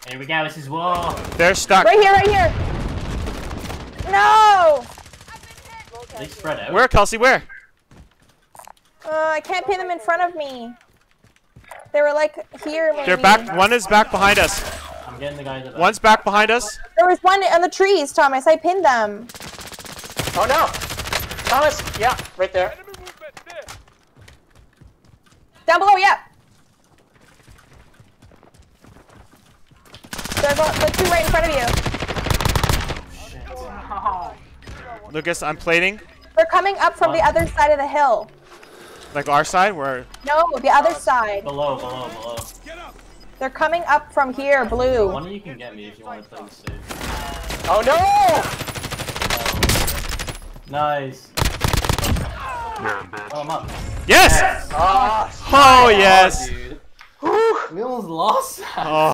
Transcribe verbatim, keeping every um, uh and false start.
Here we go, this is war. They're stuck. Right here, right here. No! They spread out. Where, Kelsey? Where? Uh, I can't pin them in front of me. They were like here, maybe. They're back. One is back behind us. I'm getting the guys at One's back behind us. There was one on the trees, Thomas. I pinned them. Oh no! Thomas! Yeah, right there. Down below, yeah. They're go the two right in front of you. Lucas, I'm plating. They're coming up from the other side of the hill. Like our side, where? No, the other side. Below, below, below. They're coming up from here, blue. One of you can get me if you want to play this safe. Oh no! Oh, nice. Oh, I'm up. Yes! Yes! Ah, Oh, yes! Dude. We almost lost that. Oh.